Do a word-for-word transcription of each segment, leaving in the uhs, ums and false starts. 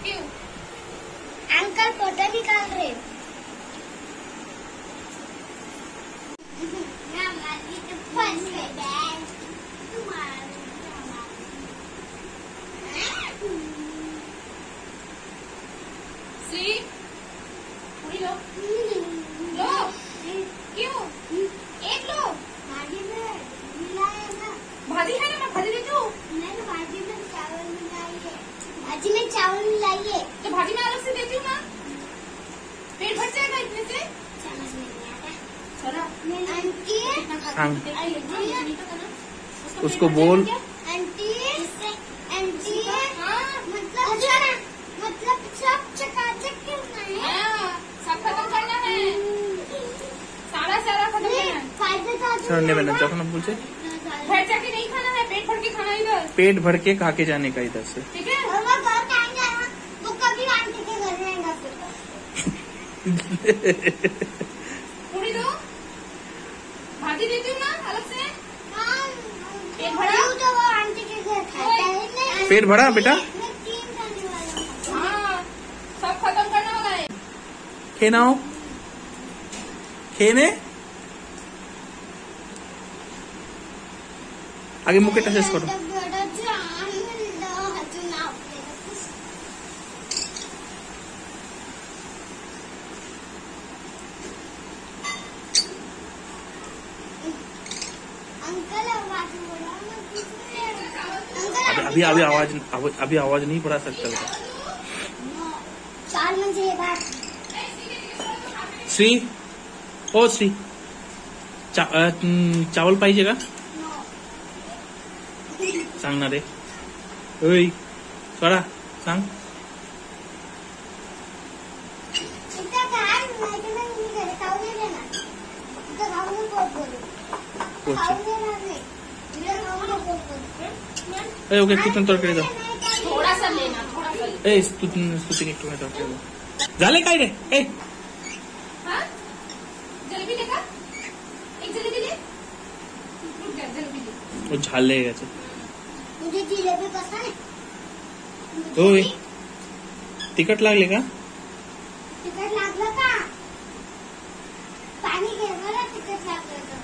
क्यों? Uncle photo निकाल रहे। श्री लो लो क्यों? एक लो। भाजी में मिलाया ना। भाजी है ना, मैं भाजी देती हूँ। मैंने भाजी में चावल मिलाई है। भाजी में चावल मिलाई है तो भाजी में अलग से देती हूँ ना, पेट भर जाएगा इतने से। समझ नहीं आता। चलो आंटी उसको बोल। आंटी आंटी मतलब मतलब सब चकाचक करना है। हाँ, सब खत्म करना है, सारा सारा खत्म करना है। फायदे था सर बना जब ना पूछे घर जाके नहीं खाना है, पेट भर के खाना इधर। पेट भर के खा के जाने का इधर से। ठीक है। और वो घर टाइम जाना वो कभी आंटी के घर रहेगा फिर। पूरी दो, भाजी देती हूँ ना अलग से। हाँ, पेट भरा? तो वो आंटी के घर खाता है नहीं। पेट भरा बेटा? मैं तीन खाने वाला हूँ। हाँ, सब खत्म करना होगा है। खेना हो खेने आगे मुके टचेस करो। अभी अभी अभी आवाज अभी आवाज नहीं बढ़ा सकता बेटा। चार मुझे ये बात श्री ओ श्री चा, अ, चावल पाहिजे का? सांग ना रे ओय सोडा सांग। ए ओके कितने तरकारी दाव थोड़ा सा लेना, थोड़ा सा ले। ए स्तुती स्तुती एक टोमॅटो दाव झाले काय रे? ए हाँ? जलेबी देखा? एक जलेबी ले। रुक जा, जलेबी ले। वो झाले याचे मुझे जिलेबी पसंद है। ओय तिखट लागले का? तिखट लागलं का? पाणी घे मला तिखट लागलं का?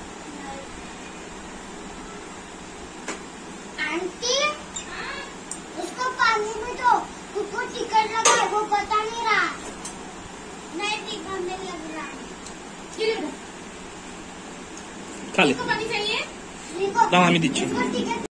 आंटी उसको पानी में दो, उसको टिकट लगा है, वो पता नहीं रहा। नहीं टिकट में लग रहा है। ये ले बेटा। खा ले इसको पानी चाहिए? देखो, दाम आम्ही दिच्छी इसको टिकट